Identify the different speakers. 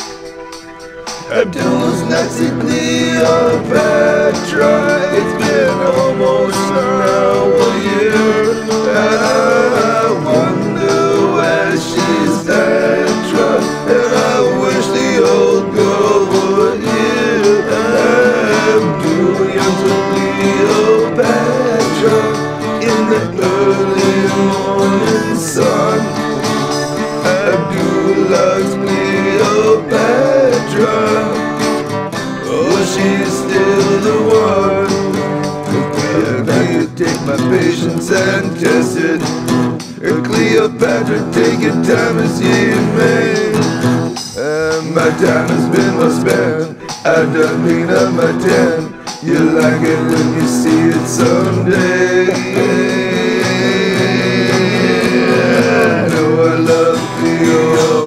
Speaker 1: Abdul's next to Cleopatra. It's been almost now a year. I wonder where she's at, and I wish the old girl were here. Abdul yearns for Cleopatra in the early morning sun. Abdul loves Cleopatra. Oh, she's still the one. Now you take my patience and test it. Cleopatra, take your time as ye may. My time has been well spent. I done clean up my tent. You like it when you see it someday.